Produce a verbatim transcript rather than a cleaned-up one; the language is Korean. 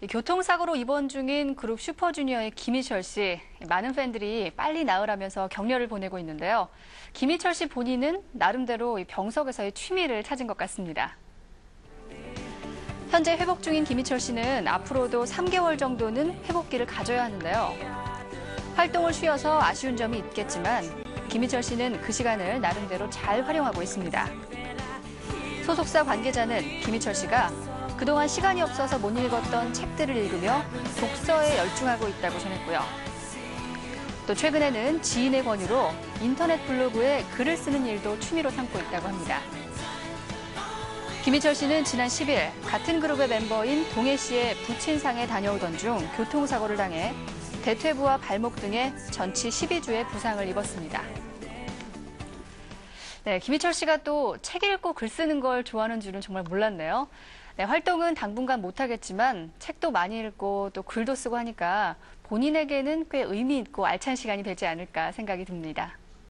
교통사고로 입원 중인 그룹 슈퍼주니어의 김희철 씨. 많은 팬들이 빨리 나으라면서 격려를 보내고 있는데요. 김희철 씨 본인은 나름대로 병석에서의 취미를 찾은 것 같습니다. 현재 회복 중인 김희철 씨는 앞으로도 삼 개월 정도는 회복기를 가져야 하는데요. 활동을 쉬어서 아쉬운 점이 있겠지만 김희철 씨는 그 시간을 나름대로 잘 활용하고 있습니다. 소속사 관계자는 김희철 씨가 그동안 시간이 없어서 못 읽었던 책들을 읽으며 독서에 열중하고 있다고 전했고요. 또 최근에는 지인의 권유로 인터넷 블로그에 글을 쓰는 일도 취미로 삼고 있다고 합니다. 김희철 씨는 지난 십 일 같은 그룹의 멤버인 동해 씨의 부친상에 다녀오던 중 교통사고를 당해 대퇴부와 발목 등에 전치 십이 주의 부상을 입었습니다. 네, 김희철 씨가 또 책 읽고 글 쓰는 걸 좋아하는 줄은 정말 몰랐네요. 네, 활동은 당분간 못하겠지만 책도 많이 읽고 또 글도 쓰고 하니까 본인에게는 꽤 의미 있고 알찬 시간이 되지 않을까 생각이 듭니다.